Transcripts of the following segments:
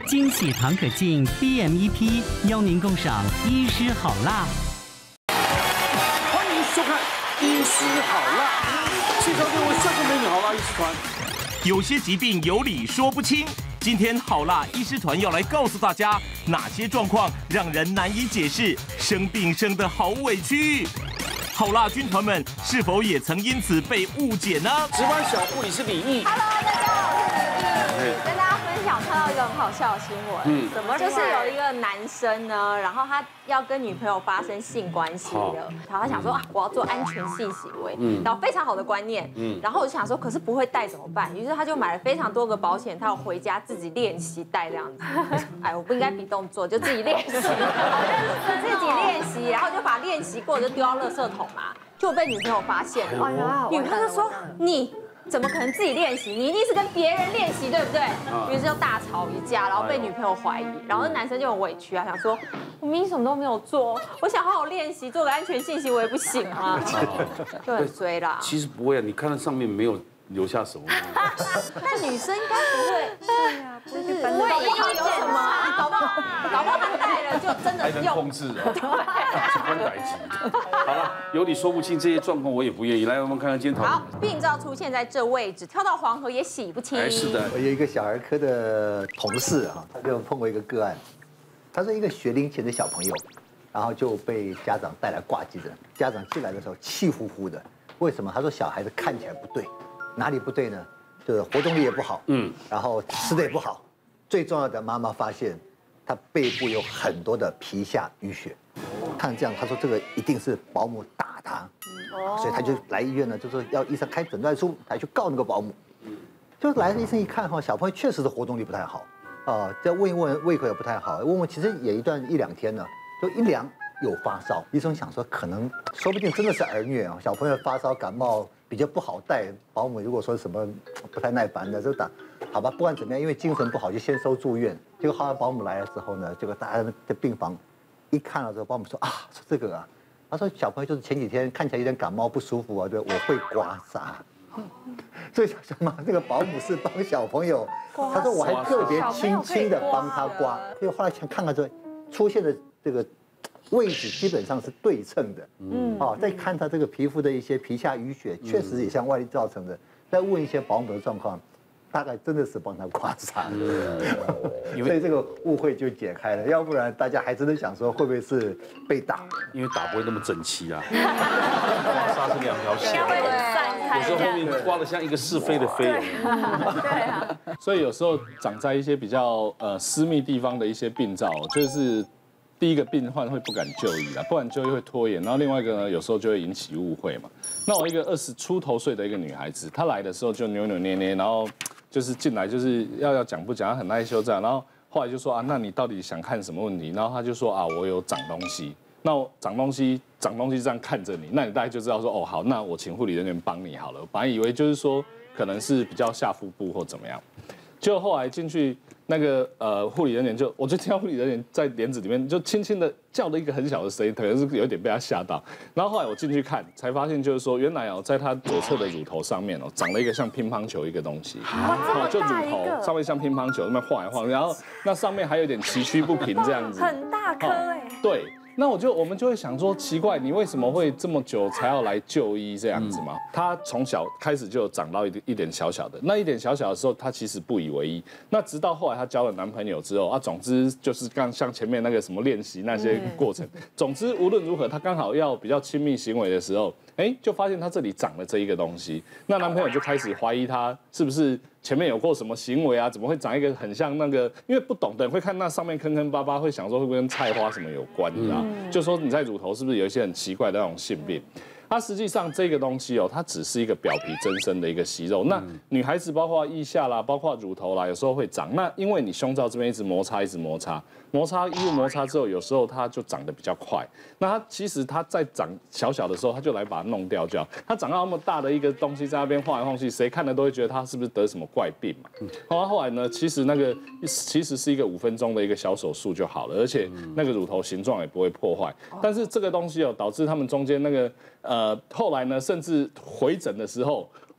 惊喜唐可敬 BMEP 邀您共赏医师好辣。 欢迎收看《医师好辣》，介绍各位帅哥美女好辣医师团。 有些疾病有理说不清，今天好辣医师团要来告诉大家，哪些状况让人难以解释，生病生得好委屈。好辣军团们是否也曾因此被误解呢？ 值班小护理是李毅。 Hello， 大家好，我是李毅，跟大家分享看到一个很好笑的新闻。怎么？就是有一个男生呢，然后他要跟女朋友发生性关系了，然后他想说啊，我要做安全性行为，然后非常好的观念，然后我就想说，可是不会戴怎么办？于是他就买了非常多个保险套回家自己练习戴这样子。哎，我不应该比动作，就自己练习，自己练习，然后就把练习过就丢到垃圾桶嘛，就被女朋友发现了。女朋友就说你。怎么可能自己练习？你一定是跟别人练习，对不对？于是就大吵一架，然后被女朋友怀疑，然后那男生就很委屈啊，想说我明明什么都没有做，我想好好练习，做个安全性行为不行吗？就很衰啦。 其实不会啊，你看到上面没有留下什么。 但女生应该不会，对呀，不会因为有什么，搞不好他戴了就真的还能控制啊，是关歹级。好了，有理说不清这些状况，我也不愿意。来，我们看看今天讨论。 好，病灶出现在这位置，跳到黄河也洗不清。 哎，是的。 我有一个小儿科的同事啊，他就碰过一个个案，他是一个学龄前的小朋友，然后就被家长带来挂急诊。家长进来的时候气呼呼的，为什么？他说小孩子看起来不对，哪里不对呢？就是活动力也不好，然后吃的也不好，最重要的，妈妈发现他背部有很多的皮下淤血。看这样，他说这个一定是保姆打他，所以他就来医院呢，就说要医生开诊断书，才去告那个保姆。就来医生一看哈，小朋友确实是活动力不太好，再问一问胃口也不太好，问问其实也一两天了，就一量有发烧，医生想说可能说不定真的是儿虐啊，小朋友发烧感冒比较不好带，保姆如果说什么不太耐烦的就打，好吧，不管怎么样，因为精神不好就先收住院。结果后来保姆来了之后呢，结果大家在病房一看了之后，保姆说啊，说这个啊，他说小朋友就是前几天看起来有点感冒不舒服啊，对，我会刮痧。所以什么？这个保姆是帮小朋友，他说我还特别轻轻的帮他刮。结果后来看看之后，出现的这个位置基本上是对称的，再看他这个皮肤的一些皮下淤血，确实也像外力造成的。再问一些保姆的状况，大概真的是帮他刮痧，所以这个误会就解开了。要不然大家还真的想说会不会是被打？ 因为打不会那么整齐啊，刮痧是两条线，有时候后面刮得像一个是非的非。 对啊， 所以有时候长在一些比较私密地方的一些病灶，就是第一个病患会不敢就医啦，不敢就医会拖延，然后另外一个呢，有时候就会引起误会嘛。那我一个20出头岁的一个女孩子，她来的时候就扭扭捏捏，然后就是进来就是要讲不讲，她很害羞这样，然后后来就说啊，那你到底想看什么问题？然后她就说啊，我有长东西。那我长东西这样看着你，那你大概就知道说哦好，那我请护理人员帮你好了。我本来以为就是说可能是比较下腹部或怎么样，就后来进去那个护理人员我就听到护理人员在帘子里面就轻轻的叫了一个很小的声音，可能是有点被他吓到。然后后来我进去看，才发现就是说原来在他左侧的乳头上面长了一个像乒乓球一个东西，就乳头上面像乒乓球那么晃来晃，然后那上面还有点崎岖不平这样子， 很大颗哎。 对。那我们就会想说，奇怪，你为什么会这么久才要来就医这样子嘛？他从小开始就长到一点小小的，那一点小小的时候，他其实不以为意。那直到后来他交了男朋友之后总之就是像前面那个什么练习那些过程，总之无论如何，他刚好要比较亲密行为的时候，就发现他这里长了这一个东西。那男朋友就开始怀疑他是不是前面有过什么行为啊？怎么会长一个很像那个？因为不懂的人会看那上面坑坑巴巴，会想说会不会跟菜花什么有关，你知道？就说你在乳头是不是有一些很奇怪的那种性病？它实际上这个东西它只是一个表皮增生的一个息肉。那女孩子包括腋下啦，包括乳头啦，有时候会长。那因为你胸罩这边一直摩擦，衣物摩擦之后，有时候它就长得比较快。那它其实它在长小小的时候，它就来把它弄掉就好。它长到那么大的一个东西在那边晃来晃去，谁看了都会觉得它是不是得什么怪病嘛？后来呢，其实是一个5分钟的一个小手术就好了，而且那个乳头形状也不会破坏。但是这个东西导致他们中间那个后来呢，甚至回诊的时候。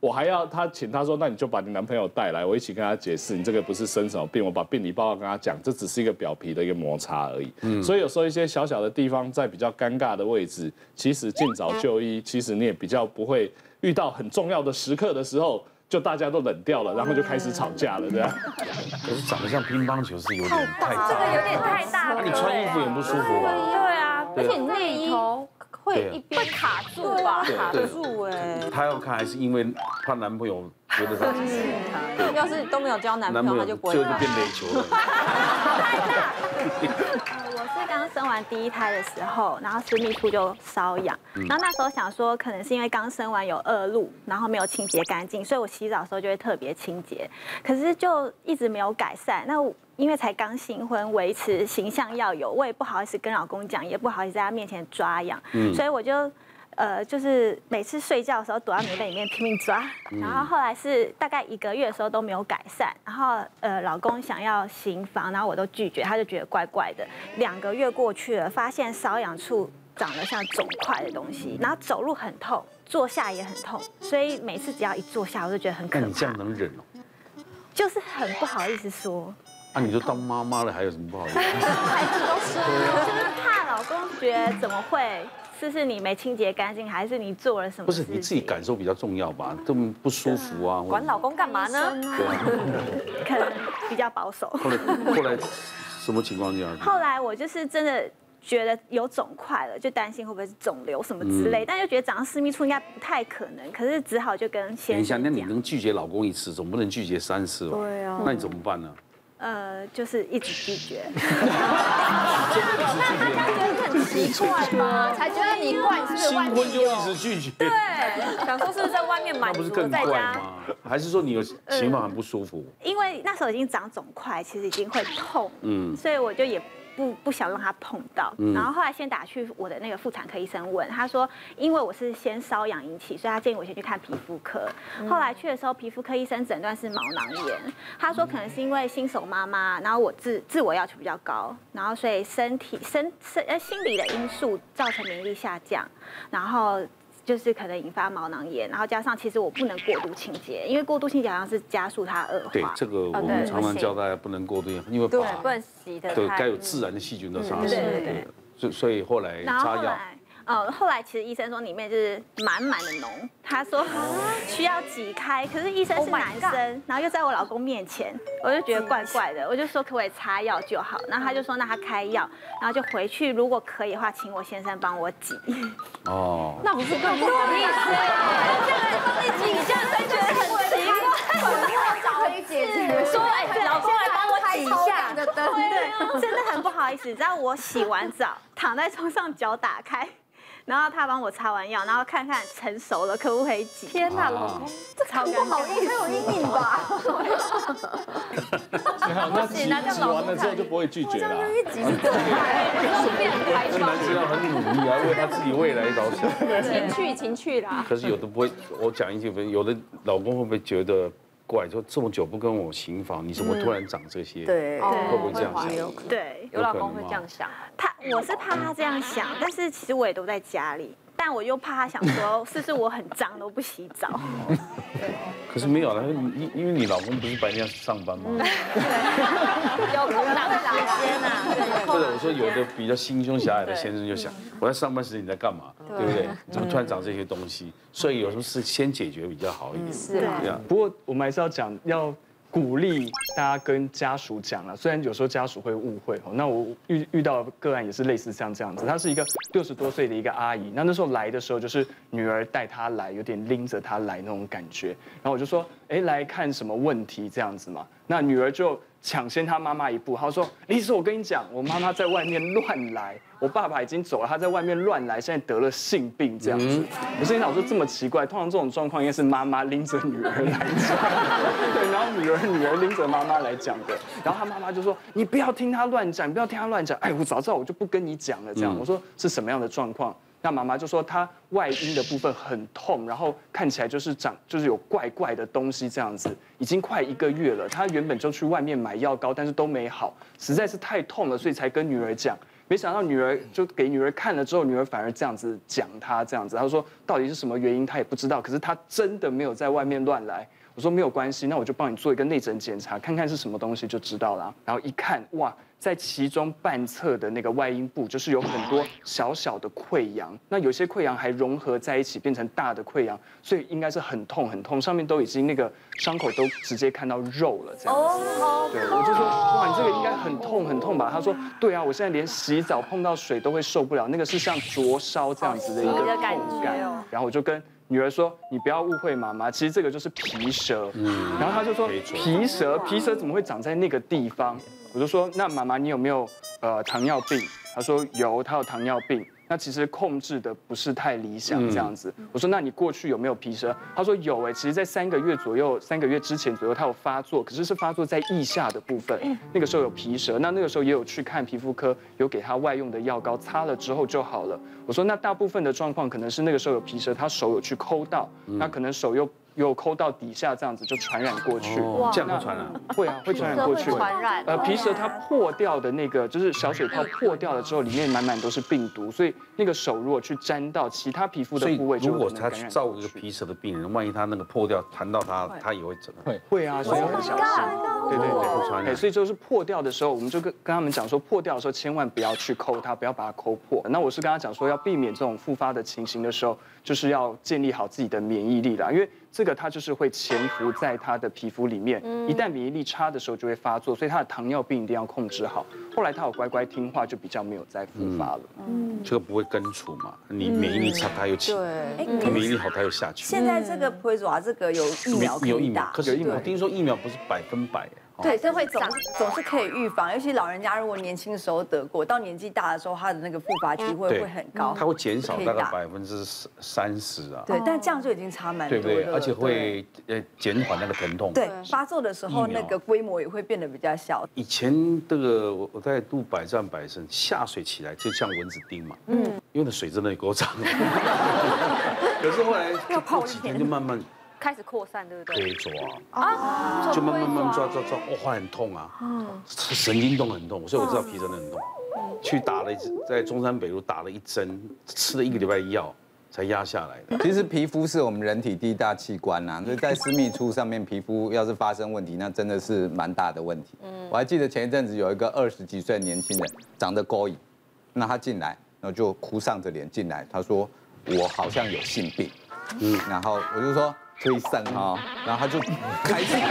我还要他请他说，那你就把你男朋友带来，我一起跟他解释，你这个不是生什么病，我把病理报告跟他讲，这只是一个表皮的一个摩擦而已。所以有时候一些小小的地方，在比较尴尬的位置，其实尽早就医，其实你也比较不会遇到很重要的时刻的时候。就大家都冷掉了，然后就开始吵架了，这样。 可是长得像乒乓球是有点太大， 这个有点太大了。 那你穿衣服也不舒服吧？ 对啊，而且你内衣会一边卡住吧？卡住哎。 她要看还是因为她男朋友觉得她要是都没有交男朋友，她就不会就变垒球了。 我是刚生完第一胎的时候，然后私密处就瘙痒，然后那时候想说，可能是因为刚生完有恶露，然后没有清洁干净，所以我洗澡的时候就会特别清洁，可是就一直没有改善。那因为才刚新婚，维持形象要有，我也不好意思跟老公讲，也不好意思在他面前抓痒，所以我就。就是每次睡觉的时候躲在棉被里面拼命抓，然后后来是大概1个月的时候都没有改善，然后老公想要行房，然后我都拒绝，他就觉得怪怪的。2个月过去了，发现瘙痒处长得像肿块的东西，然后走路很痛，坐下也很痛，所以每次只要一坐下，我就觉得很可怕。 那你这样能忍哦？ 就是很不好意思说。 啊，你都当妈妈了，还有什么不好意思？ 孩子都生了，就是怕老公觉得怎么会。是你没清洁干净，还是你做了什么？ 不是你自己感受比较重要吧？这么不舒服啊！ 管老公干嘛呢？ 可能比较保守。 后来什么情况下？ 后来我就是真的觉得有肿块了，就担心会不会是肿瘤什么之类，但又觉得长到私密处应该不太可能，可是只好就跟先生讲。 等一下，那你能拒绝老公1次，总不能拒绝3次吧？ 对啊。 那你怎么办呢？ 就是一直拒绝。 那他觉得很奇怪吗？才觉得你怪是新婚就一直拒绝。 对，想说是不是在外面满足，在家。 还是说你有情况很不舒服？ 因为那时候已经长肿块，其实已经会痛，所以我就也。不想让他碰到，然后后来先打去我的那个妇产科医生问，他说因为我是先瘙痒引起，所以他建议我先去看皮肤科。后来去的时候，皮肤科医生诊断是毛囊炎，他说可能是因为新手妈妈，然后我自我要求比较高，然后所以心理的因素造成免疫力下降，然后。就是可能引发毛囊炎，然后加上其实我不能过度清洁，因为过度清洁好像是加速它恶化。 对，这个我们常常教大家不能过度，因为不能洗的对该有自然的细菌都杀死。对，所以后来擦药。 后来其实医生说里面就是满满的脓，他说需要挤开，可是医生是男生，然后又在我老公面前，我就觉得怪怪的，我就说可不可以擦药就好，然后他就说那他开药，然后就回去如果可以的话，请我先生帮我挤。 哦， 那不是更不好意思？这样帮你挤，你这样才觉得很奇怪。可以解决，说老公来帮我挤一下， 对，真的很不好意思。你知道我洗完澡躺在床上，脚打开。然后他帮我擦完药，然后看看成熟了可不可以挤。 天哪，老公，这超不好意思， 有阴影吧？ 那挤完了之后就不会拒绝了。 一挤是正太， 这男生要很努力啊，为他自己未来着想。 情趣啦。 可是有的不会，我讲一句，有的老公会不会觉得怪，说这么久不跟我行房，你怎么突然长这些？ 对， 会不会这样想？ 对， 有老公会这样想。 我是怕他这样想，但是其实我也都在家里，但我又怕他想说，是不是我很脏都不洗澡？ 可是没有了，因为你老公不是白天要上班吗？ 有空档时间啊。 或者我说有的比较心胸狭隘的先生就想，我在上班时你在干嘛？对不对？怎么突然长这些东西？所以有什么事先解决比较好一点。 是啊。 不过我们还是要讲要。鼓励大家跟家属讲了，虽然有时候家属会误会哦。那我遇到的个案也是类似像这样子，她是一个60多岁的一个阿姨，那时候来的时候就是女儿带她来，有点拎着她来那种感觉。然后我就说，来看什么问题这样子嘛？那女儿就抢先她妈妈一步，她说：“李师，我跟你讲，我妈妈在外面乱来，我爸爸已经走了，她在外面乱来，现在得了性病这样子。”我心想说这么奇怪，通常这种状况应该是妈妈拎着女儿来讲，对，然后女儿拎着妈妈来讲的，然后她妈妈就说：“你不要听她乱讲，你不要听她乱讲。”哎，我早知道我就不跟你讲了这样。我说是什么样的状况？那妈妈就说她外阴的部分很痛，然后看起来就是有怪怪的东西这样子，已经快1个月了。她原本就去外面买药膏，但是都没好，实在是太痛了，所以才跟女儿讲。 没想到女儿就给女儿看了之后，女儿反而这样子讲他这样子，她说到底是什么原因她也不知道，可是她真的没有在外面乱来。我说没有关系，那我就帮你做一个内诊检查，看看是什么东西就知道了。然后一看，哇，在其中半侧的那个外阴部，就是有很多小小的溃疡，那有些溃疡还融合在一起变成大的溃疡，所以应该是很痛很痛，上面都已经那个伤口都直接看到肉了这样子。对，我就说哇，你这个应该很痛很痛吧？他说对啊，我现在连洗澡碰到水都会受不了，那个是像灼烧这样子的一个痛感。然后我就跟女儿说：“你不要误会妈妈，其实这个就是皮蛇。”然后她就说：“皮蛇怎么会长在那个地方？”我就说：“那妈妈你有没有糖尿病？”她说：“有，她有糖尿病。”那其实控制的不是太理想这样子。我说：“那你过去有没有皮蛇？”她说：“有哎，其实在3个月之前左右，她有发作，可是发作在腋下的部分，那个时候有皮蛇。那个时候也有去看皮肤科，有给她外用的药膏，擦了之后就好了。”我说：“那大部分的状况可能是那个时候有皮蛇，她手有去抠到，那可能手又抠到底下，这样子就传染过去。 这样会传染？ 会啊，会传染过去。皮蛇它破掉的那个就是小水泡破掉了之后，里面满满都是病毒，所以那个手如果去沾到其他皮肤的部位， 如果他去照一个皮蛇的病人，万一他那个破掉弹到他也会怎么？ 会啊，所以很小心。对， 会传染。 所以就是破掉的时候，我们就跟他们讲说，破掉的时候千万不要去抠它，不要把它抠破。那我是跟他讲说，要避免这种复发的情形的时候，就是要建立好自己的免疫力啦，因为这个它就是会潜伏在他的皮肤里面，一旦免疫力差的时候就会发作，所以他的糖尿病一定要控制好。后来他有乖乖听话，就比较没有再复发了。 这个不会根除嘛？你免疫力差，他又起；他免疫力好，他又下去。 现在这个普爪这个有疫苗可以打， 可是我听说疫苗不是100%。 对，这会总是可以预防，尤其老人家如果年轻的时候得过，到年纪大的时候，他的那个复发机会很高， 它会减少大概30%啊。 对，但这样就已经差蛮多了， 对不对？而且会减缓那个疼痛。 对，发作的时候那个规模也会变得比较小。 以前这个我在录百战百胜，下水起来就像蚊子叮嘛，因为那水真的够脏。可是后来过几天就慢慢。 开始扩散，对不对？ 可以抓啊，就慢慢抓，哇，很痛啊，神经痛很痛，所以我知道皮真的很痛。去打了在中山北路打了1针，吃了1个礼拜药才压下来的。 其实皮肤是我们人体第一大器官呐，所以在私密处上面，皮肤要是发生问题，那真的是蛮大的问题。我还记得前一阵子有一个20几岁的年轻人，长得勾引，那他进来，然后就哭丧着脸进来，他说我好像有性病，然后我就说。推肾哈，然后他就开始，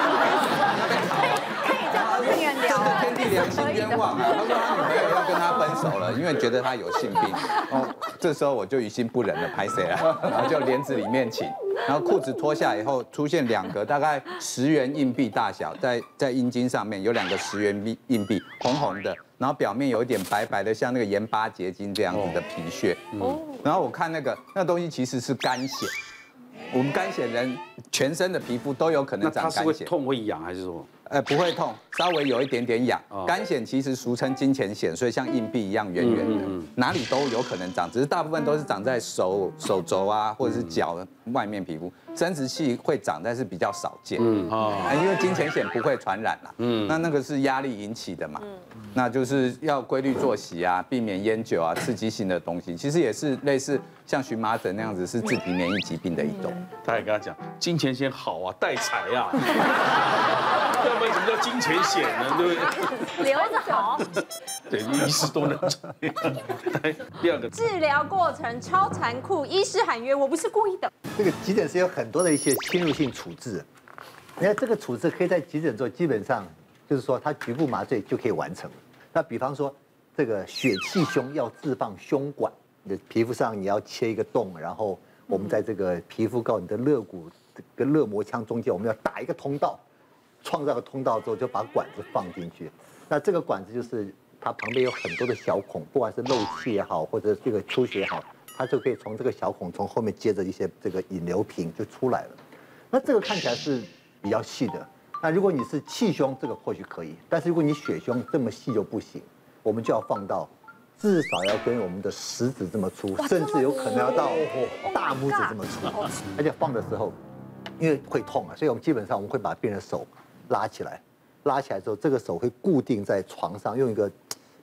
真的天地良心冤枉啊！他说他女朋友要跟他分手了，因为觉得他有性病。哦，这时候我就于心不忍了，拍谁了？然后就帘子里面请，然后裤子脱下以后，出现2个大概10元硬币大小，在阴茎上面有2个10元硬币，红红的，然后表面有一点白白的，像那个盐巴结晶这样子的皮屑。然后我看那东西其实是肝癣。我们肝癣人全身的皮肤都有可能长肝癣。 它是会痛会痒还是什么？ 不会痛，稍微有一点点痒。肝癣其实俗称金钱癣，所以像硬币一样圆圆的，哪里都有可能长，只是大部分都是长在手肘啊，或者是脚外面皮肤。生殖器会长，但是比较少见。因为金钱癣不会传染啦。那个是压力引起的嘛。那就是要规律作息啊，避免烟酒啊，刺激性的东西。其实也是类似像荨麻疹那样子，是自体免疫疾病的一种。 他也跟他讲，金钱癣好啊，带财啊。要不然什么叫金钱癣呢？对不对？ 留着好。 对，医师都能传。第2个， 治疗过程超残酷，医师喊冤，我不是故意的。 这个急诊室有很多的一些侵入性处置，你看这个处置可以在急诊做，基本上就是说它局部麻醉就可以完成。那比方说这个血气胸要置放胸管，你的皮肤上你要切一个洞，然后我们在这个皮肤到你的肋骨跟肋膜腔中间，我们要打一个通道，创造个通道之后就把管子放进去。那这个管子就是它旁边有很多的小孔，不管是漏气也好，或者这个出血也好。它就可以从这个小孔从后面接着一些这个引流瓶就出来了。那这个看起来是比较细的。那如果你是气胸，这个或许可以，但是如果你血胸这么细就不行，我们就要放到至少要跟我们的食指这么粗，甚至有可能要到大拇指这么粗。而且放的时候，因为会痛啊，所以我们基本上我们会把病人的手拉起来，拉起来之后，这个手会固定在床上，用一个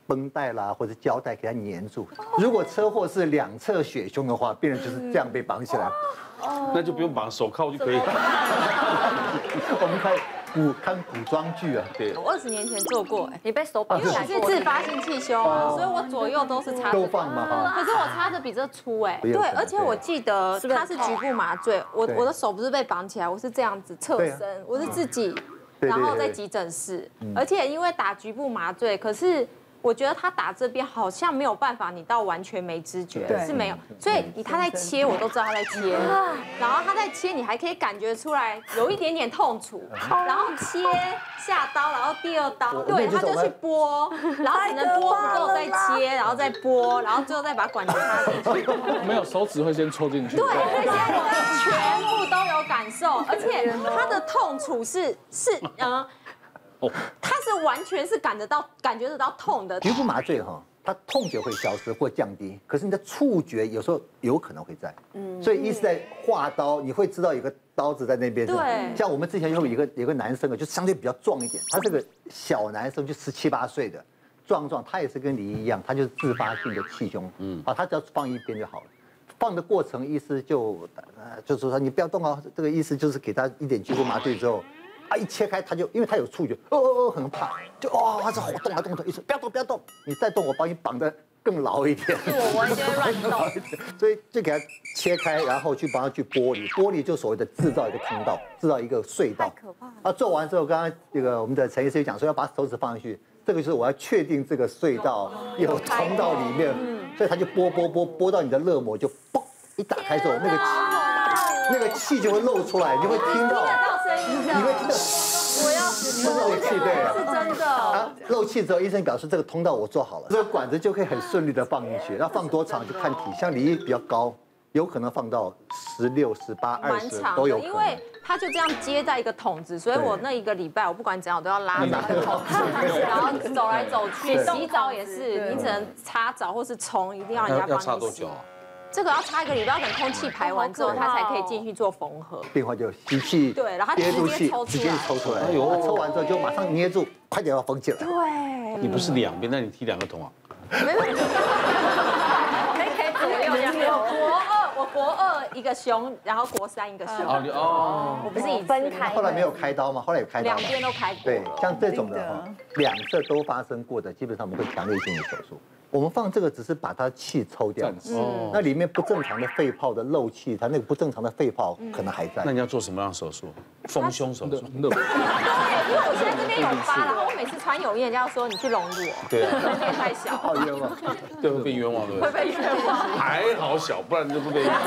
绷带啦或者胶带给它粘住。如果车祸是两侧血胸的话，病人就是这样被绑起来。 那就不用绑手铐就可以。 我们看古装剧啊，对。 我20年前做过， 你被手绑因为我是自发性气胸啊，所以我左右都是插着。 都放嘛哈。 可是我插着比这粗哎。对，而且我记得它是局部麻醉，我的手不是被绑起来，我是这样子侧身，我是自己，然后在急诊室，而且因为打局部麻醉，可是。我觉得他打这边好像没有办法，你到完全没知觉是没有，所以他在切我都知道他在切，然后他在切你还可以感觉出来有一点点痛楚，然后切下刀，然后第二刀，对，他就去剥，然后只能剥不够再切，然后再剥，然后最后再把管子插进去。 没有手指会先戳进去。 对，这些我全部都有感受，而且他的痛楚是它是完全是感觉得到痛的。 局部麻醉哈，它痛觉会消失或降低，可是你的触觉有时候有可能会在。所以医师在划刀，你会知道有个刀子在那边。 对。 像我们之前有一个男生啊，就相对比较壮一点，他是个小男生，就17、18岁的，壮，他也是跟李一样，他就是自发性的气胸。他只要放一边就好了。放的过程，医师就说你不要动哦，这个意思就是给他一点局部麻醉之后。一切开他就，因为他有触觉，很怕，就他是好动啊动，医生不要动，你再动我帮你绑得更牢一点， 我完全乱动， 所以就给他切开，然后去帮他去剥离就所谓的制造一个通道，制造一个隧道， 太可怕了。 做完之后，刚刚这个我们的陈医师讲说要把手指放上去，这个就是我要确定这个隧道有通到里面，所以他就剥到你的肋膜就嘣一打开之后，那个气就会露出来，你会听到。你会听到， 我要漏气，对， 是真的。 漏气之后，医生表示这个通道我做好了，这个管子就可以很顺利的放进去。那放多长就看体，像李比较高，有可能放到16、18、20都有可能。 因为它就这样接在一个桶子，所以我那1个礼拜我不管怎样我都要拉着那个桶子，然后走来走去，洗澡也是，你只能擦澡或是冲，一定要人家帮你洗。 要擦多久？ 这个要插1个礼拜，要等空气排完之后，它才可以进去做缝合。 病患就吸气， 对，然后它直接抽出来。 哎呦，抽完之后就马上捏住，快点要缝起来。 对。 你不是2边，那你踢2个桶啊？ 没有。可以左右这样。我国21个胸，然后国31个胸。我不是以分开。 后来没有开刀吗？后来有开刀。 2边都开过。 对，像这种的2侧都发生过的，基本上我们会强烈建议手术。我们放这个只是把它气抽掉，那里面不正常的肺泡的漏气，它那个不正常的肺泡可能还在。 那你要做什么样的手术？丰胸手术。对，因为我现在这边有疤，然后我每次穿泳衣，人家要说你去隆乳，对，脸太小， 好冤枉， 对，会被冤枉的， 会被冤枉， 还好小，不然就不被冤枉。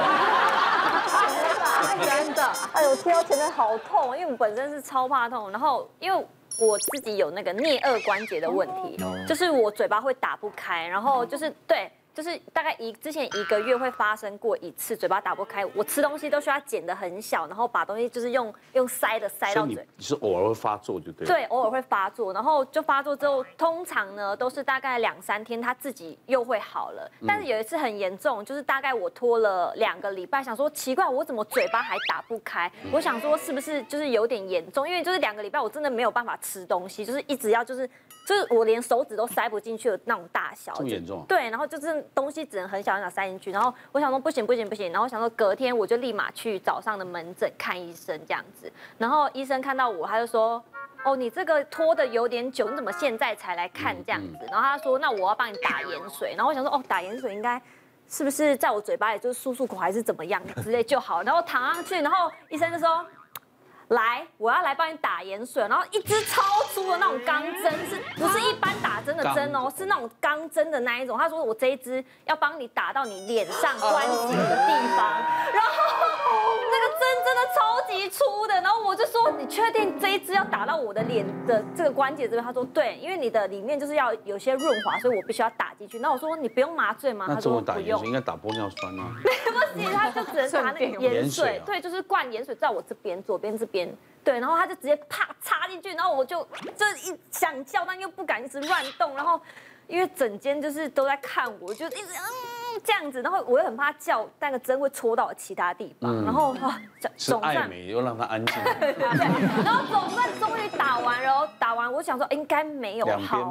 真的， 哎呦，贴到前面好痛，因为我本身是超怕痛，然后因为。我自己有那个颞颌关节的问题，就是我嘴巴会打不开，然后就是对，就是大概之前1个月会发生过1次嘴巴打不开，我吃东西都需要剪得很小，然后把东西就是用塞到嘴。 你是偶尔会发作就对。 对，偶尔会发作，然后就发作之后，通常呢都是大概2、3天，它自己又会好了。但是有一次很严重，就是大概我拖了2个礼拜，想说奇怪，我怎么嘴巴还打不开？我想说是不是就是有点严重？因为就是2个礼拜我真的没有办法吃东西，就是一直要就是我连手指都塞不进去的那种大小。 这么严重？ 对，然后就是东西只能很小塞进去，然后我想说不行，然后我想说隔天我就立马去早上的门诊看医生这样子，然后医生看到我他就说。哦，你这个拖的有点久，你怎么现在才来看这样子？然后他说，那我要帮你打盐水。然后我想说，哦，打盐水应该是不是在我嘴巴里就是漱口还是怎么样之类就好。然后躺上去，然后医生就说，来，我要来帮你打盐水。然后一支超粗的那种钢针，不是一般打针的针哦，是那种钢针的那一种。他说我这一支要帮你打到你脸上关节的地方，然后。那个针真的超级粗的，然后我就说你确定这一支要打到我的脸的这个关节这边？他说对，因为你的里面就是要有些润滑，所以我必须要打进去。那我说你不用麻醉吗？他说不用， 应该打玻尿酸啊。 不行，他就只能打那个盐水，对，就是灌盐水在我这边左边这边，对，然后他就直接啪插进去，然后我就一想叫，但又不敢一直乱动，然后。因为整间就是都在看我，就一直这样子，然后我又很怕叫，那个针会戳到其他地方，然后总算美又让它安静， 对，然后总算终于打完，然后打完我想说应该没有好了，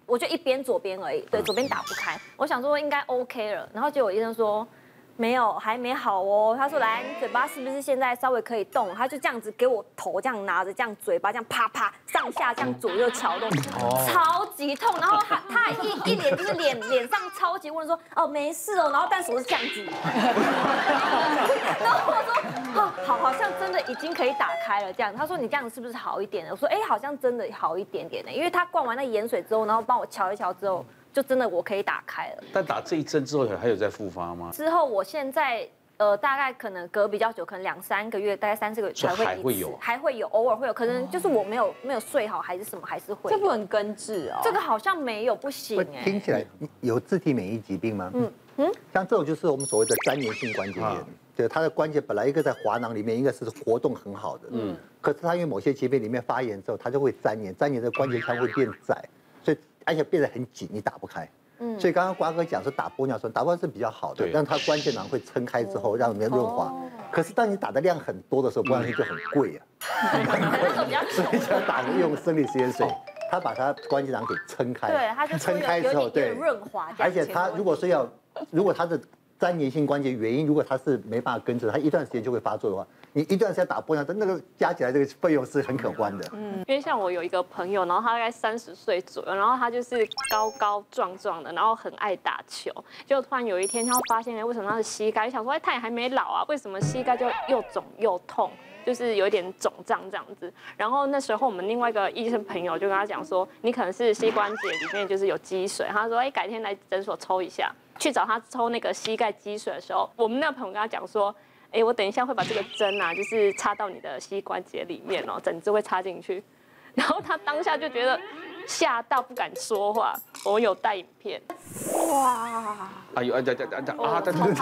我就一边左边而已，对，左边打不开。我想说应该 OK 了，然后结果医生说。没有，还没好哦。他说：“来，你嘴巴是不是现在稍微可以动？”他就这样子给我头这样拿着，这样嘴巴这样啪啪上下这样左右撬动，超级痛。然后他一脸就是脸上超级问说：“哦，没事哦。”然后但手是这样子。然后我说：“哦，好像真的已经可以打开了这样。”他说：“你这样是不是好一点了？”我说：“哎，好像真的好一点点的，因为他灌完那盐水之后，然后帮我瞧一瞧之后。”就真的我可以打开了。 但打这一针之后还有再复发吗？ 之后我现在大概可能隔比较久，可能2、3个月，大概3、4个月才会一次，还会有，偶尔会有，可能就是我没有睡好还是什么，还是会。 这不能根治哦。 这个好像没有，不行哎。 听起来有自体免疫疾病吗？像这种就是我们所谓的粘连性关节炎，对，它的关节本来一个在滑囊里面，一个是活动很好的，可是它因为某些疾病里面发炎之后，它就会粘连，粘连的关节腔会变窄，所以。而且变得很紧，你打不开。所以刚刚瓜哥讲说打玻尿酸，打玻尿酸是比较好的，但它关节囊会撑开之后让里面润滑。可是当你打的量很多的时候，玻尿酸就很贵啊，所以就要用生理食盐水，它把它关节囊给撑开。 对，它就撑开之后，对， 润滑。 而且它如果它的粘连性关节原因，如果它是没办法根治，它一段时间就会发作的话。你一段时间打玻尿酸，那个加起来这个费用是很可观的。 因为像我有一个朋友，然后他大概30岁左右，然后他就是高高壮壮的，然后很爱打球。就突然有一天，他发现为什么他的膝盖，想说哎他也还没老啊，为什么膝盖就又肿又痛？就是有一点肿胀这样子。然后那时候我们另外一个医生朋友就跟他讲说，你可能是膝关节里面就是有积水。他说哎改天来诊所抽一下。去找他抽那个膝盖积水的时候，我们那个朋友跟他讲说。哎，我等一下会把这个针啊，就是插到你的膝关节里面哦，整只会插进去。然后他当下就觉得吓到不敢说话，我有带影片。 哇！ 哎呦， 好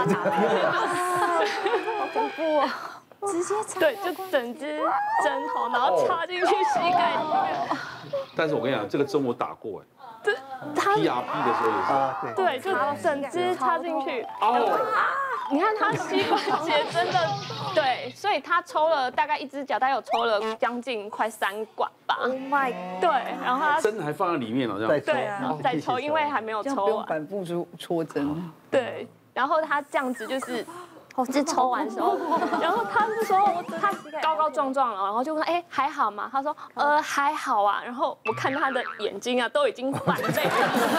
恐怖哦！直接插。 对，就整只针头，然后插进去膝盖里面。 但是我跟你讲，这个针我打过哎。 对，他 PRP 的时候也是。 对，就整只插进去。你看他膝关节真的对，所以他抽了大概一只脚，他有抽了将近快3管吧。 Oh my！ 对，然后他针还放在里面了，这样。 对，然后再抽，因为还没有抽完。 反复戳针。 对，然后他这样子就是。是抽完之后，然后他是说他高高壮壮了，然后就问哎还好吗？他说还好啊。然后我看他的眼睛啊都已经反泪了，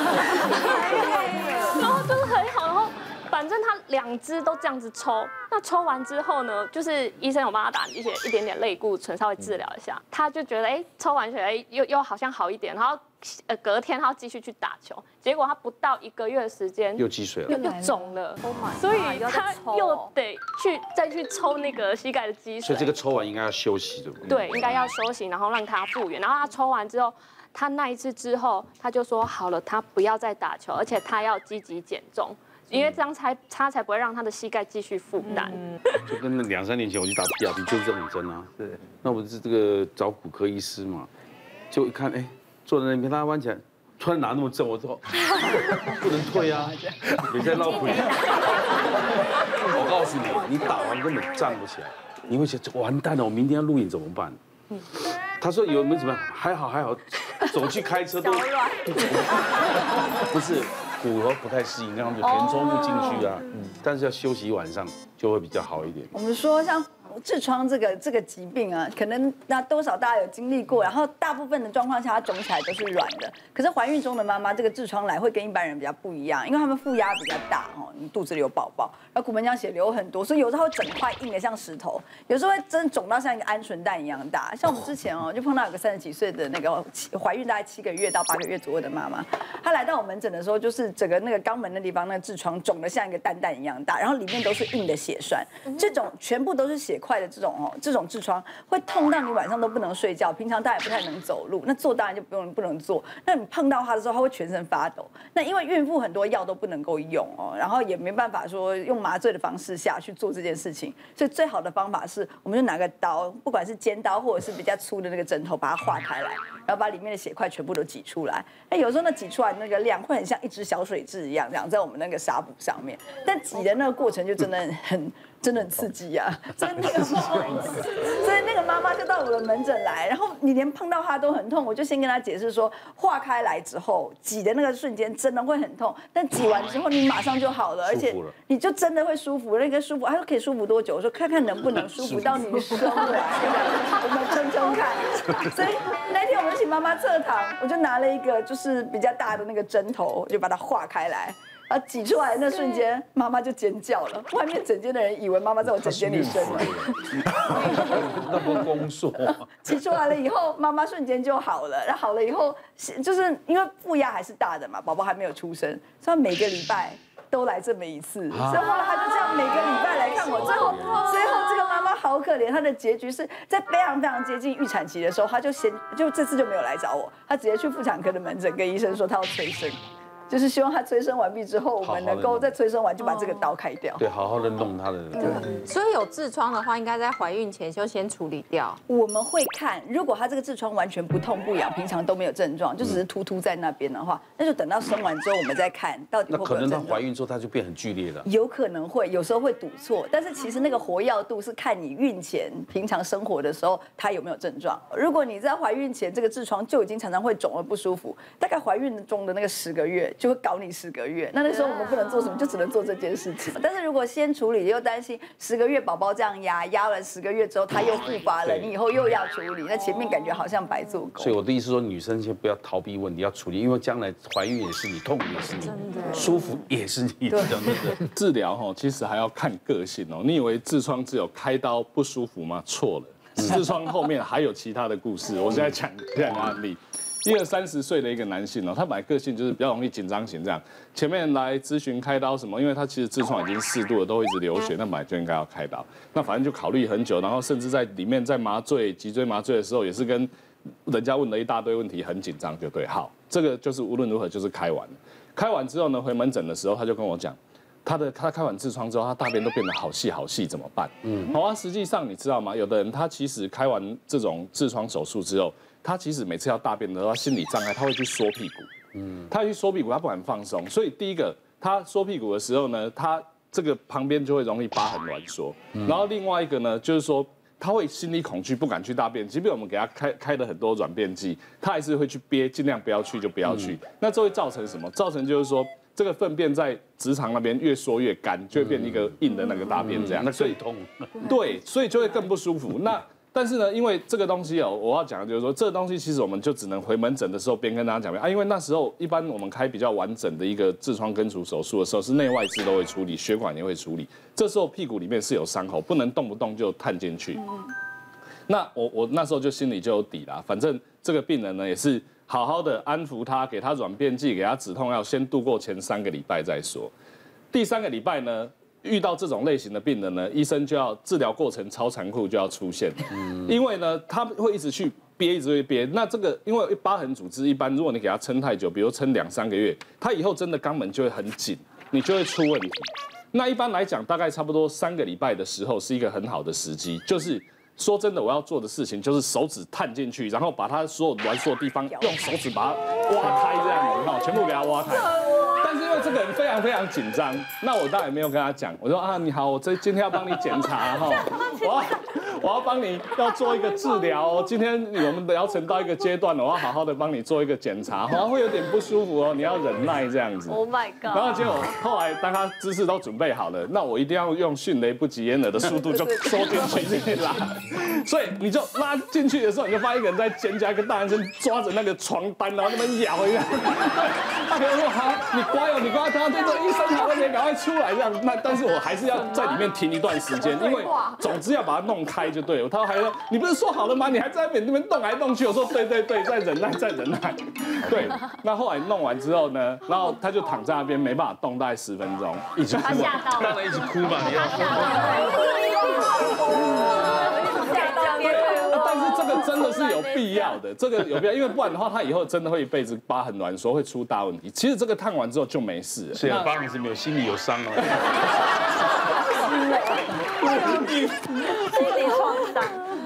然后就是很好，然后反正他2只都这样子抽。那抽完之后呢，就是医生有帮他打一点点类固醇，稍微治疗一下，他就觉得哎抽完血哎又好像好一点，然后。隔天他要继续去打球，结果他不到1个月的时间又积水了， 又肿了，所以他又得再去抽那个膝盖的积水。 所以这个抽完应该要休息，对不对？ 对，应该要休息，然后让他复原。然后他抽完之后，他那一次之后，他就说好了，他不要再打球，而且他要积极减重。因为这样他才不会让他的膝盖继续负担。 就跟那2、3年前我去打 PRP 就是这种针啊。对。那我是这个找骨科医师嘛，就一看哎。坐在那边，他弯起来，突然拿那么正，我说不能退啊，别再闹鬼。我告诉你，你打完根本站不起来，你会想完蛋了，我明天要录影怎么办？他说有没有怎么样？还好，走去开车都不是骨头不太适应，让他们就填充物进去啊。但是要休息1晚上就会比较好一点。 我们说像。痔疮这个疾病啊，可能那多少大家有经历过，然后大部分的状况下它肿起来都是软的。可是怀孕中的妈妈这个痔疮来会跟一般人比较不一样，因为他们负压比较大哦，你肚子里有宝宝，然后骨盆腔血流很多，所以有时候会整块硬的像石头，有时候会真肿到像一个鹌鹑蛋一样大。像我们之前哦，就碰到有个30几岁的那个怀孕大概7个月到8个月左右的妈妈，她来到我门诊的时候，就是整个那个肛门的地方那个痔疮肿得像一个蛋蛋一样大，然后里面都是硬的血栓，这种全部都是血块的这种痔疮会痛到你晚上都不能睡觉，平常大家也不太能走路，那坐当然就不能坐。那你碰到它的时候，它会全身发抖。那因为孕妇很多药都不能够用哦，然后也没办法说用麻醉的方式下去做这件事情，所以最好的方法是，我们就拿个刀，不管是尖刀或者是比较粗的那个针头，把它划开来，然后把里面的血块全部都挤出来。那有时候那挤出来那个量会很像一只小水蛭一样，这样在我们那个纱布上面，但挤的那个过程就真的很真的很刺激呀！所以那个妈妈就到我的门诊来，然后你连碰到她都很痛，我就先跟她解释说，化开来之后挤的那个瞬间真的会很痛，但挤完之后你马上就好了，而且你就真的会舒服。那个舒服，她说可以舒服多久？我说看看能不能舒服到你生来，我们称称看。所以那天我们请妈妈侧躺，我就拿了一个就是比较大的那个针头，就把它化开来。然后挤出来那瞬间，妈妈就尖叫了。外面整间的人以为妈妈在我诊间里生了。 那不宫缩。 挤出来了以后，妈妈瞬间就好了。然后好了以后，就是因为腹压还是大的嘛，宝宝还没有出生，所以每个礼拜都来这么一次。所以后来他就这样每个礼拜来看我。最后这个妈妈好可怜，她的结局是在非常非常接近预产期的时候，她就这次就没有来找我，她直接去妇产科的门诊跟医生说她要催生。就是希望他催生完毕之后，我们能够在催生完就把这个刀开掉。 对，好好的弄他的。 所以有痔疮的话，应该在怀孕前就先处理掉。 我们会看，如果他这个痔疮完全不痛不痒，平常都没有症状，就只是突在那边的话，那就等到生完之后我们再看到底会不会有症状。 那可能她怀孕之后她就变很剧烈了。 有可能会，有时候会堵错，但是其实那个活跃度是看你孕前平常生活的时候她有没有症状。如果你在怀孕前这个痔疮就已经常常会肿而不舒服，大概怀孕中的那个10个月。就会搞你10个月，那时候我们不能做什么，就只能做这件事情。但是如果先处理，又担心10个月宝宝这样压了10个月之后，他又复发了，你以后又要处理，那前面感觉好像白做工。 所以我的意思说，女生先不要逃避问题，要处理，因为将来怀孕也是你，痛也是你，舒服也是你。 治疗哈，其实还要看个性哦。你以为痔疮只有开刀不舒服吗？错了，痔疮后面还有其他的故事。我现在讲这样的案例。一个30岁的一个男性哦，他本来个性就是比较容易紧张型这样。前面来咨询开刀什么，因为他其实痔疮已经4度了，都一直流血，那本来就应该要开刀。那反正就考虑很久，然后甚至在里面在麻醉、脊椎麻醉的时候，也是跟人家问了一大堆问题，很紧张，就对。好，这个就是无论如何就是开完了。开完之后呢，回门诊的时候他就跟我讲，他开完痔疮之后，他大便都变得好细好细，怎么办？好啊，实际上你知道吗？有的人他其实开完这种痔疮手术之后，他其实每次要大便的时候，他心理障碍，他会去缩屁股。他会去缩屁股，他不敢放松。所以第一个，他缩屁股的时候呢，他这个旁边就会容易疤痕挛缩。然后另外一个呢，就是说他会心理恐惧，不敢去大便。即便我们给他开了很多软便剂，他还是会去憋，尽量不要去就不要去。那这会造成什么？造成就是说，这个粪便在直肠那边越缩越干，就会变一个硬的那个大便这样。 那最痛。 对，所以就会更不舒服。但是呢，因为这个东西哦，我要讲的就是说，这个东西其实我们就只能回门诊的时候边跟大家讲啊，因为那时候一般我们开比较完整的一个痔疮根除手术的时候，是内外痔都会处理，血管也会处理。这时候屁股里面是有伤口，不能动不动就探进去。那我那时候就心里就有底啦，反正这个病人呢也是好好的安抚他，给他软便剂，给他止痛药，先度过前3个礼拜再说。第3个礼拜呢，遇到这种类型的病人呢，医生就要治疗过程超残酷就要出现，因为呢他会一直去憋，一直会憋。那这个因为疤痕组织一般，如果你给他撑太久，比如撑2、3个月，他以后真的肛门就会很紧，你就会出问题。那一般来讲，大概差不多3个礼拜的时候是一个很好的时机，就是说真的，我要做的事情就是手指探进去，然后把他所有挛缩的地方用手指把它挖开，这样子，全部给他挖开。但是因为这个人非常非常紧张，那我当然没有跟他讲，我说啊，你好，我今天要帮你检查哈，我要帮你要做一个治疗哦，今天我们疗程到一个阶段了，我要好好的帮你做一个检查，好像会有点不舒服哦，你要忍耐这样子。 Oh my god！ 然后结果后来当他姿势都准备好了，那我一定要用迅雷不及掩耳的速度就缩进去这拉，所以你就拉进去的时候，你就发现一个人在尖叫，一个大男生抓着那个床单，然后那边摇一下。他可能说好，你乖哦，你乖，他这个医生好了，你赶快出来这样。那但是我还是要在里面停一段时间，因为总之要把它弄开就对了。他还说你不是说好了吗？你还在那边动来动去。我说对，再忍耐，再忍耐。对，那后来弄完之后呢，然后他就躺在那边没办法动，大概10分钟，一直哭， 当然一直哭嘛，你要。 但是这个真的是有必要的，这个有必要，因为不然的话，他以后真的会一辈子疤痕挛缩，会出大问题。其实这个烫完之后就没事了。 是啊，疤痕是没有，心里有伤哦。 心理创伤。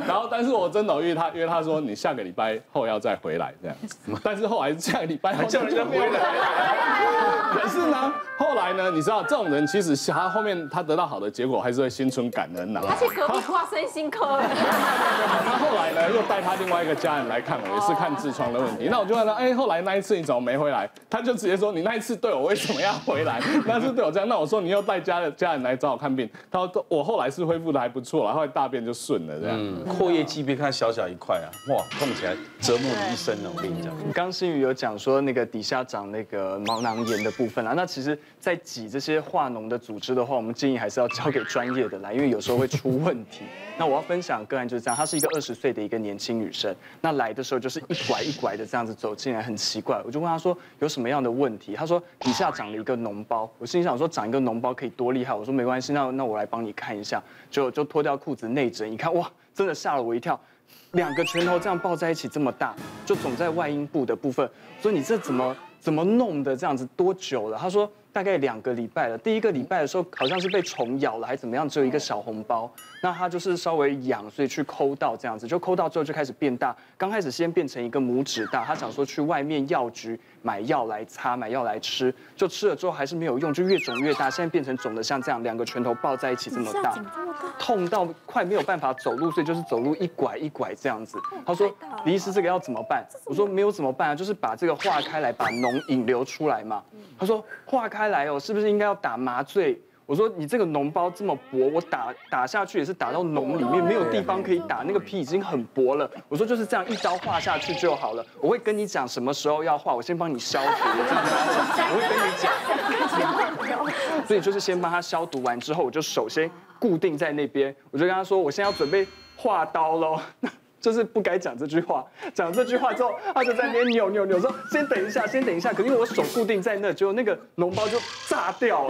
然后但是我真的约他说你下个礼拜后要再回来这样，但是后来下个礼拜后叫人家回来。可是呢，后来呢，你知道这种人其实他后面他得到好的结果，还是会心存感恩呐。 他去隔壁挂身心科。 他后来呢又带他另外一个家人来看我，也是看痔疮的问题。那我就问他，哎，后来那一次你怎么没回来？他就直接说你那一次对我为什么要回来？那次对我这样，那我说你又带家人来找我看病，他说我后来是恢复的还不错了，后来大便就顺了这样。 阔叶肌别看小小一块啊，哇，痛起来折磨你一生了，我跟你讲。 刚新宇有讲说那个底下长那个毛囊炎的部分啊，那其实在挤这些化脓的组织的话，我们建议还是要交给专业的来，因为有时候会出问题。那我要分享个案就是这样，她是一个20岁的一个年轻女生，那来的时候就是一拐一拐的这样子走进来，很奇怪，我就问她说有什么样的问题，她说底下长了一个脓包，我心里想说长一个脓包可以多厉害，我说没关系，那我来帮你看一下，就脱掉裤子内诊一看，哇，真的吓了我一跳。2个拳头这样抱在一起这么大，就肿在外阴部的部分。所以你这怎么弄的这样子多久了？他说大概2个礼拜了。第1个礼拜的时候好像是被虫咬了，还怎么样，只有一个小红包。那他就是稍微痒，所以去抠到这样子，就抠到之后就开始变大。刚开始先变成一个拇指大，他想说去外面药局买药来擦，买药来吃，就吃了之后还是没有用，就越肿越大。现在变成肿的像这样，2个拳头抱在一起这么大，痛到快没有办法走路，所以就是走路一拐一拐这样子。他说李医师这个要怎么办？我说没有怎么办啊，就是把这个化开来，把脓引流出来嘛。他说化开来哦，是不是应该要打麻醉？我说你这个脓包这么薄，我打下去也是打到脓里面，没有地方可以打，那个皮已经很薄了。我说就是这样一刀划下去就好了。我会跟你讲什么时候要划，我先帮你消毒，我这样跟他讲，我会跟你讲。所以就是先帮他消毒完之后，我就手先固定在那边，我就跟他说我现在要准备划刀喽。就是不该讲这句话，讲这句话之后，他就在那边扭，说先等一下。可是因为我手固定在那，结果那个脓包就炸掉了，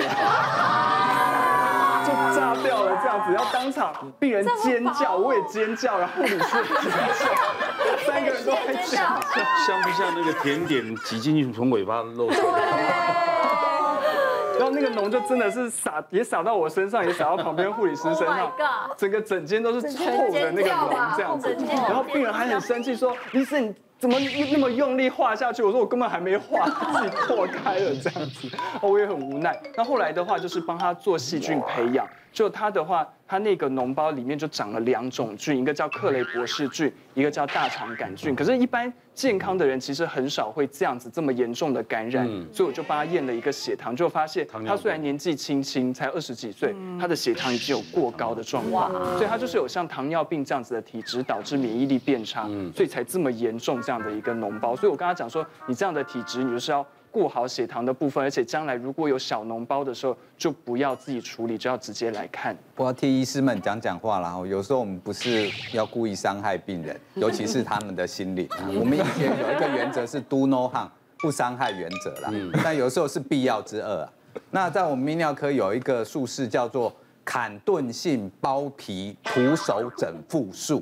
这样子，然后当场病人尖叫，我也尖叫，然后护理师尖叫，3个人都在叫， 像不像那个甜点挤进去从尾巴露出来？ 然后那个脓就真的是洒到我身上，也洒到旁边护理师身上，整个整间都是臭的那个脓这样子。然后病人还很生气说：“医生，你怎么那么用力画下去？”我说：“我根本还没画，自己破开了这样子。”我也很无奈。那后来的话就是帮他做细菌培养，就他的话，他那个脓包里面就长了2种菌，一个叫克雷博氏菌，一个叫大肠杆菌。可是，一般健康的人其实很少会这样子这么严重的感染，所以我就帮他验了一个血糖，就发现他虽然年纪轻轻，才20几岁，他的血糖已经有过高的状况，所以他就是有像糖尿病这样子的体质，导致免疫力变差，所以才这么严重这样的一个脓包。所以我跟他讲说，你这样的体质，你就是要顾好血糖的部分，而且将来如果有小脓包的时候，就不要自己处理，就要直接来看。 我要替医师们讲话啦，有时候我们不是要故意伤害病人，尤其是他们的心灵。我们以前有一个原则是 do no harm， 不伤害原则啦，但有时候是必要之恶啊。那在我们泌尿科有一个术式叫做坎顿性包皮徒手整复术。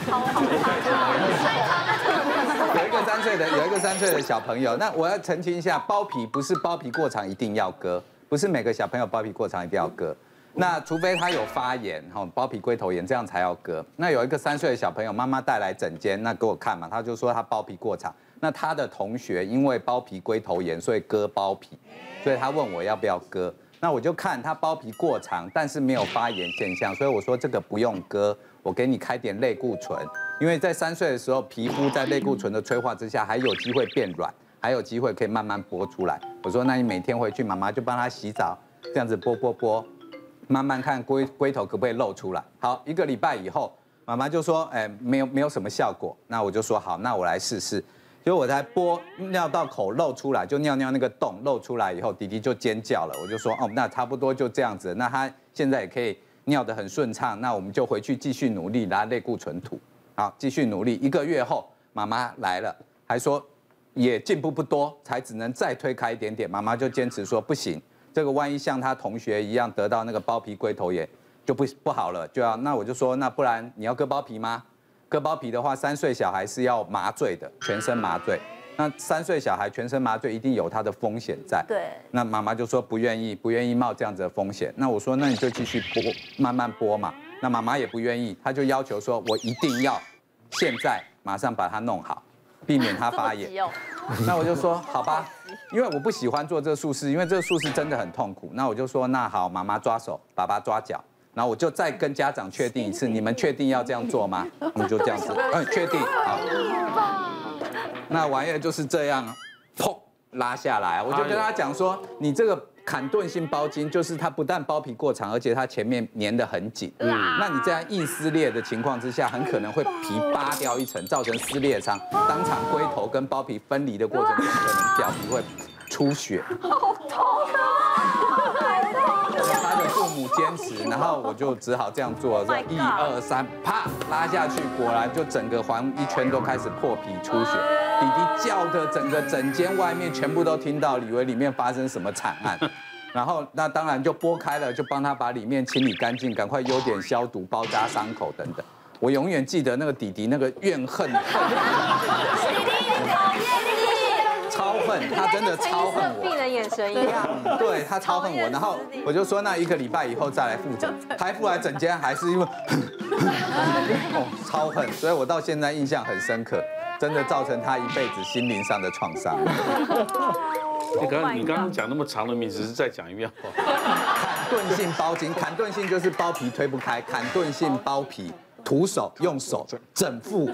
有一个3岁的小朋友，那我要澄清一下，包皮不是包皮过长一定要割，不是每个小朋友包皮过长一定要割，那除非他有发炎，包皮龟头炎这样才要割。那有一个3岁的小朋友，妈妈带来诊间，那给我看嘛，他就说他包皮过长，那他的同学因为包皮龟头炎，所以割包皮，所以他问我要不要割，那我就看他包皮过长，但是没有发炎现象，所以我说这个不用割，我给你开点类固醇。因为在3岁的时候，皮肤在类固醇的催化之下，还有机会变软，还有机会可以慢慢剥出来。我说，那你每天回去，妈妈就帮他洗澡，这样子剥，慢慢看龟头可不可以露出来。好，1个礼拜以后，妈妈就说，没有什么效果。那我就说好，那我来试试。结果我才剥尿到口露出来，就尿那个洞露出来以后，弟弟就尖叫了。我就说，那差不多就这样子。那他现在也可以尿得很顺畅，那我们就回去继续努力拿类固醇涂。好，继续努力。1个月后，妈妈来了，还说也进步不多，才只能再推开一点点。妈妈就坚持说不行，这个万一像他同学一样得到那个包皮龟头炎，就不好了。那我就说，那不然你要割包皮吗？割包皮的话，3岁小孩是要麻醉的，全身麻醉。那3岁小孩全身麻醉一定有它的风险在。 对。 那妈妈就说不愿意冒这样子的风险。那我说，那你就继续剥，慢慢剥嘛。 那妈妈也不愿意，她就要求说，我一定要现在马上把它弄好，避免它发炎。那我就说好吧，因为我不喜欢做这个术式，因为这个术式真的很痛苦。那我就说那好，妈妈抓手，爸爸抓脚。然后我就再跟家长确定一次，你们确定要这样做吗？我们就这样子，确定好。那玩意儿就是这样，砰拉下来。我就跟他讲说，你这个坎顿性包茎，就是它不但包皮过长，而且它前面粘得很紧。那你这样硬撕裂的情况之下，很可能会皮扒掉一层，造成撕裂伤，当场龟头跟包皮分离的过程中，可能表皮会出血。 好痛啊！ 他的父母坚持，然后我就只好这样做，说1、2、3，啪拉下去，果然就整个环一圈都开始破皮出血，弟弟叫的整间外面全部都听到，以为里面发生什么惨案。然后那当然就拨开了，就帮他把里面清理干净，赶快优点消毒、包扎伤口等等。我永远记得那个弟弟那个怨恨。超恨，他真的超恨我， 病人眼神一样。 对他超恨我，然后我就说那1个礼拜以后再来复诊，他复来整间还是因为，超恨，所以我到现在印象很深刻，真的造成他一辈子心灵上的创伤。 你刚刚讲那么长的名字，是再讲一遍好不好？ 坎顿性包茎，坎顿性就是包皮推不开，坎顿性包皮，徒手用手整复。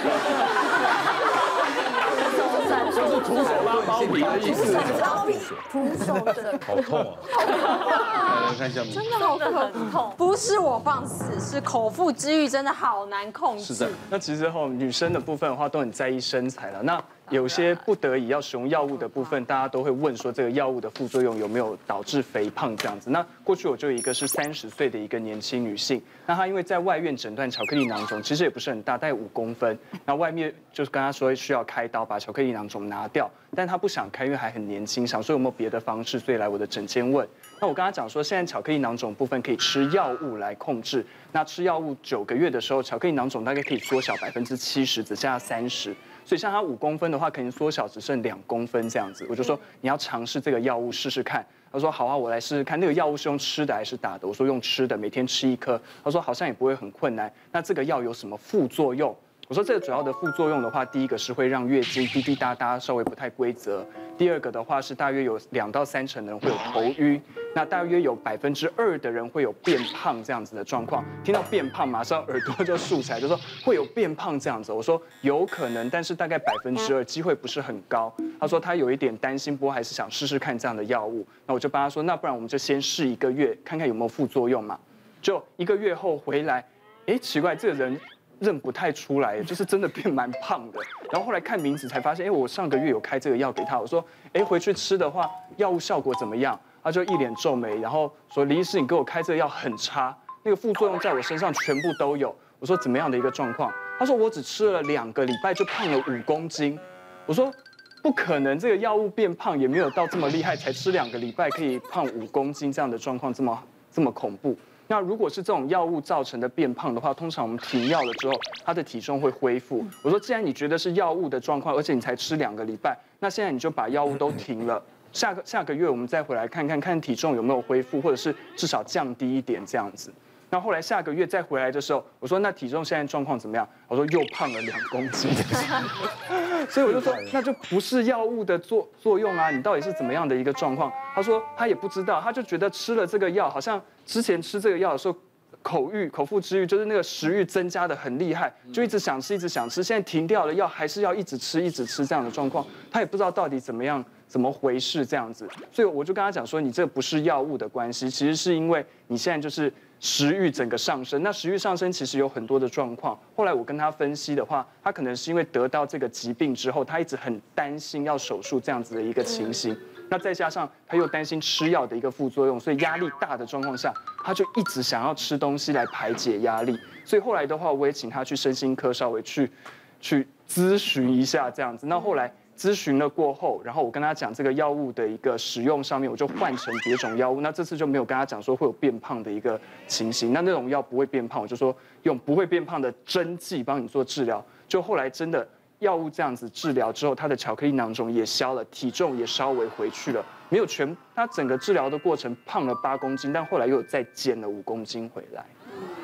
就是徒手拉包皮的意思。 徒手的， 好痛啊！来看一下， 真的好痛，不是我放肆，是口腹之欲真的好难控制。 是的。 那其实女生的部分的话都很在意身材了。那有些不得已要使用药物的部分，大家都会问说这个药物的副作用有没有导致肥胖这样子。那过去我就有一个是30岁的一个年轻女性，那她因为在外院诊断巧克力囊肿，其实也不是很大，大概5公分。那外面就是跟她说需要开刀把巧克力囊肿拿掉，但她不想开，因为还很年轻，想说有没有别的方式，所以来我的诊间问。那我跟她讲说，现在巧克力囊肿部分可以吃药物来控制。那吃药物9个月的时候，巧克力囊肿大概可以缩小70%，只剩下30%。所以像他5公分的话，可能缩小只剩2公分这样子。我就说你要尝试这个药物试试看。他说好啊，我来试试看。那个药物是用吃的还是打的？我说用吃的，每天吃1颗。他说好像也不会很困难。那这个药有什么副作用？我说这个主要的副作用的话，第一个是会让月经滴滴答答，稍微不太规则。第二个的话是大约有2到3成的人会有头晕，那大约有2%的人会有变胖这样子的状况。听到变胖，马上耳朵就竖起来，就说会有变胖这样子。我说有可能，但是大概2%，机会不是很高。他说他有一点担心，不过还是想试试看这样的药物。那我就帮他说，那不然我们就先试1个月，看看有没有副作用嘛。就1个月后回来，哎，奇怪，这个人认不太出来，就是真的变蛮胖的。然后后来看名字才发现，哎，我上个月有开这个药给他。我说，哎，回去吃的话，药物效果怎么样？他就一脸皱眉，然后说，李医师，你给我开这个药很差，那个副作用在我身上全部都有。我说怎么样的一个状况？他说我只吃了2个礼拜就胖了5公斤。我说不可能，这个药物变胖也没有到这么厉害，才吃2个礼拜可以胖5公斤这样的状况这么恐怖。那如果是这种药物造成的变胖的话，通常我们停药了之后，他的体重会恢复。我说，既然你觉得是药物的状况，而且你才吃2个礼拜，那现在你就把药物都停了，下个月我们再回来看体重有没有恢复，或者是至少降低一点这样子。那后来下个月再回来的时候，我说那体重现在状况怎么样？我说又胖了2公斤，所以我就说那就不是药物的作用啊，你到底是怎么样的一个状况？他说他也不知道，他就觉得吃了这个药，好像之前吃这个药的时候口腹之欲，就是那个食欲增加的很厉害，就一直想吃，现在停掉了药还是要一直吃这样的状况，他也不知道到底怎么回事这样子，所以我就跟他讲说，你这不是药物的关系，其实是因为你现在就是食欲整个上升。那食欲上升其实有很多的状况，后来我跟他分析的话，他可能是因为得到这个疾病之后，他一直很担心要手术这样子的一个情形。那再加上他又担心吃药的一个副作用，所以压力大的状况下，他就一直想要吃东西来排解压力。所以后来的话，我也请他去身心科稍微去咨询一下这样子。那后来咨询了过后，然后我跟他讲这个药物的一个使用上面，我就换成别种药物。那这次就没有跟他讲说会有变胖的一个情形。那种药不会变胖，我就说用不会变胖的针剂帮你做治疗。就后来真的药物这样子治疗之后，他的巧克力囊肿也消了，体重也稍微回去了，没有他整个治疗的过程胖了8公斤，但后来又再减了5公斤回来。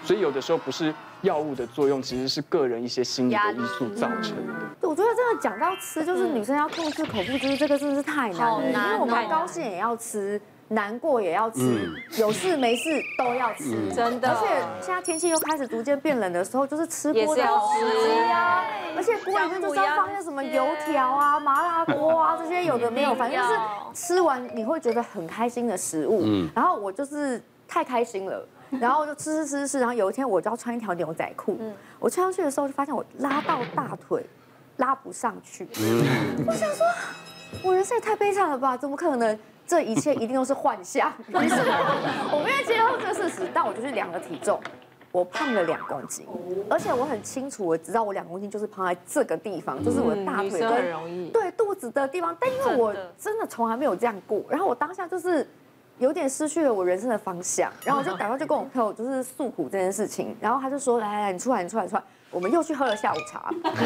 所以有的时候不是药物的作用，其实是个人一些心理的因素造成的。 对，我觉得真的讲到吃，就是女生要控制口腹之欲，这个真的是太难了，因为我们高兴也要吃。难过也要吃，有事没事都要吃， 真的。 而且现在天气又开始逐渐变冷的时候，就是吃锅的也是要吃啊，而且锅里面就是要放些什么油条啊、麻辣锅啊这些有的没有，反正就是吃完你会觉得很开心的食物。然后我就是太开心了，然后就吃，然后有一天我就要穿一条牛仔裤，我穿上去的时候就发现我拉到大腿，拉不上去。我想说，我人生也太悲惨了吧？怎么可能？这一切一定都是幻象。于是我没有接受这个事实，但我就去量了体重，我胖了2公斤，而且我很清楚，我知道我2公斤就是胖在这个地方，就是我的大腿跟对肚子的地方。但因为我真的从来没有这样过，然后我当下就是有点失去了我人生的方向，然后我就赶快就跟我朋友就是诉苦这件事情，然后他就说来，你出来。我们又去喝了下午茶，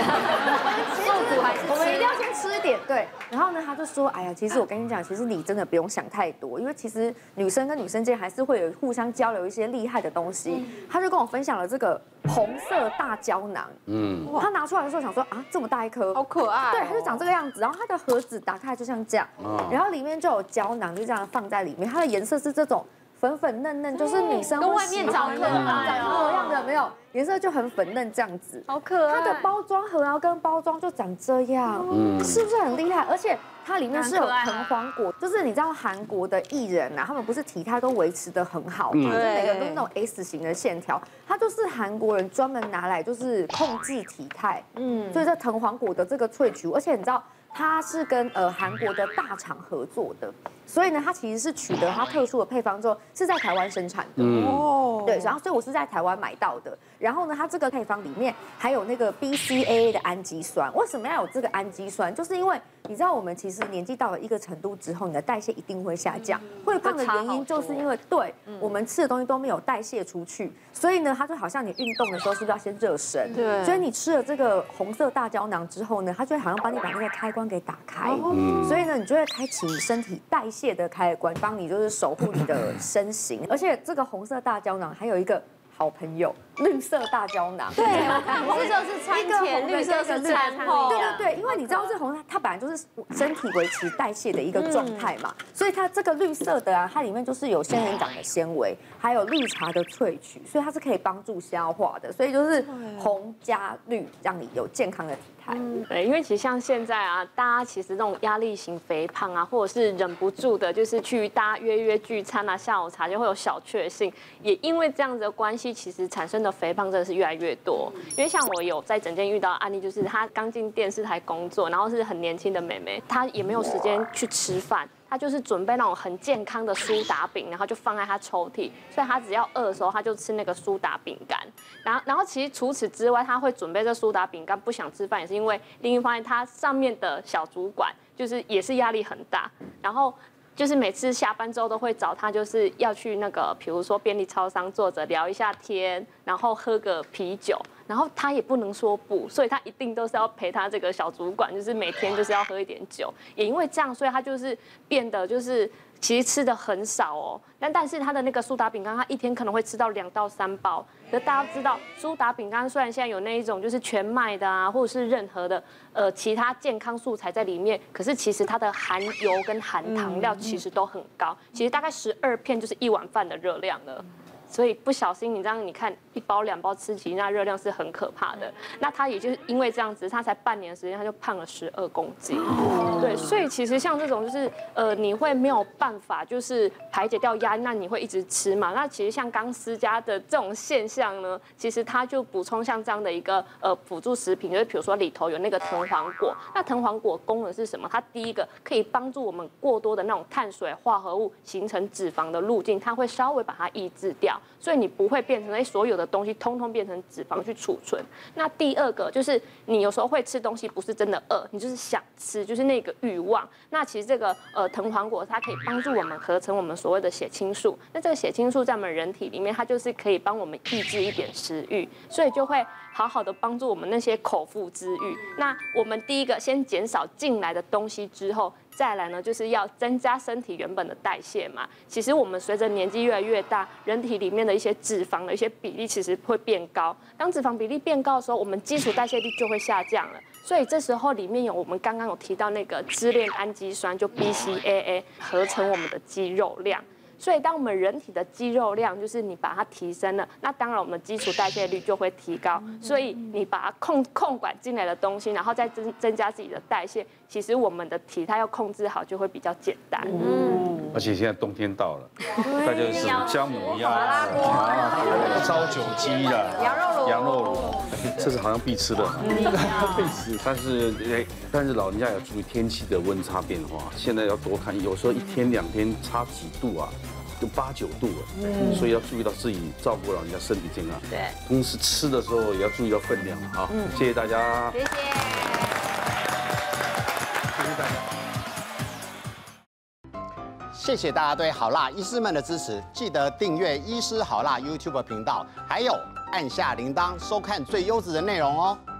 我们一定要先吃一点，对。然后呢，他就说，哎呀，其实我跟你讲，其实你真的不用想太多，因为其实女生跟女生间还是会有互相交流一些厉害的东西。他就跟我分享了这个红色大胶囊，他拿出来的时候想说啊，这么大一颗， 好可爱， 对，他就长这个样子。然后它的盒子打开就像这样，然后里面就有胶囊，就这样放在里面，它的颜色是这种。粉粉嫩嫩，就是女生跟外面长得长一样的，没有颜色就很粉嫩这样子， 好可爱。 它的包装盒啊跟包装就长这样，是不是很厉害？而且它里面是有藤黄果，就是你知道韩国的艺人啊，他们不是体态都维持得很好嘛，就每个都是那种 S 型的线条，它就是韩国人专门拿来就是控制体态，所以这藤黄果的这个萃取，而且你知道。它是跟韩国的大厂合作的，所以呢，它其实是取得它特殊的配方之后，是在台湾生产的。对，然后所以我是在台湾买到的。然后呢，它这个配方里面还有那个 BCAA 的氨基酸。为什么要有这个氨基酸？就是因为你知道我们其实年纪到了一个程度之后，你的代谢一定会下降。会胖的原因就是因为对我们吃的东西都没有代谢出去，所以呢，它就好像你运动的时候是不是要先热身？对。所以你吃了这个红色大胶囊之后呢，它就会好像帮你把那个开关给打开，所以呢，你就会开启你身体代谢的开关，帮你就是守护你的身形。而且这个红色大胶囊还有一好朋友绿色大胶囊， 对，红色是餐前，绿色是餐后。 对，因为你知道这红它本来就是身体维持代谢的一个状态嘛，所以它这个绿色的啊，它里面就是有仙人掌的纤维，还有绿茶的萃取，所以它是可以帮助消化的，所以就是红加绿，让你有健康的体态。 对，因为其实像现在啊，大家其实那种压力型肥胖啊，或者是忍不住的，就是去大家约聚餐啊，下午茶就会有小确幸，也因为这样子的关系。其实产生的肥胖真的是越来越多，因为像我有在诊间遇到的案例，就是她刚进电视台工作，然后是很年轻的妹妹，她也没有时间去吃饭，她就是准备那种很健康的苏打饼，然后就放在她抽屉，所以她只要饿的时候，她就吃那个苏打饼干。然后其实除此之外，她会准备这苏打饼干，不想吃饭也是因为另一方面，她上面的小主管就是也是压力很大，然后。就是每次下班之后都会找他，就是要去那个，比如说便利超商坐着聊一下天，然后喝个啤酒，然后他也不能说不，所以他一定都是要陪他这个小主管，就是每天就是要喝一点酒。也因为这样，所以他就是变得就是其实吃的很少哦，但是他的那个苏打饼干，他一天可能会吃到2到3包。可是大家知道，苏打饼干虽然现在有那一种就是全麦的啊，或者是任何的其他健康素材在里面，可是其实它的含油跟含糖量其实都很高，其实大概12片就是1碗饭的热量了。所以不小心你这样，你看1包2包吃起，那热量是很可怕的。那他也就是因为这样子，他才半年的时间，他就胖了12公斤。对，所以其实像这种就是你会没有办法就是排解掉压力，那你会一直吃嘛？那其实像刚思佳的这种现象呢，其实他就补充像这样的一个辅助食品，就是比如说里头有那个藤黄果。那藤黄果功能是什么？它第一个可以帮助我们过多的那种碳水化合物形成脂肪的路径，它会稍微把它抑制掉。所以你不会变成所有的东西通通变成脂肪去储存。那第二个就是你有时候会吃东西，不是真的饿，你就是想吃，就是那个欲望。那其实这个藤黄果它可以帮助我们合成我们所谓的血清素。那这个血清素在我们人体里面，它就是可以帮我们抑制一点食欲，所以就会好好的帮助我们那些口腹之欲。那我们第一个先减少进来的东西之后，再来呢就是要增加身体原本的代谢嘛。其实我们随着年纪越来越大，人体里面的一些脂肪的一些比例其实会变高。当脂肪比例变高的时候，我们基础代谢率就会下降了。所以这时候里面有我们刚刚有提到那个支链氨基酸，就 BCAA 合成我们的肌肉量。所以当我们人体的肌肉量就是你把它提升了，那当然我们的基础代谢率就会提高。所以你把它控管进来的东西，然后再增加自己的代谢，其实我们的体态要控制好就会比较简单。 而且现在冬天到了，大家是姜母鸭、烧酒鸡了、羊肉炉，这是好像必吃的，必吃。但是老人家要注意天气的温差变化，现在要多看，有时候1天2天差几度啊，就8、9度了，所以要注意到自己照顾老人家身体健康。 对， 同时吃的时候也要注意到分量。好，谢谢大家，谢谢，谢谢大家。 谢谢大家对好辣医师们的支持，记得订阅医师好辣 YouTube 频道，还有按下铃铛收看最优质的内容哦。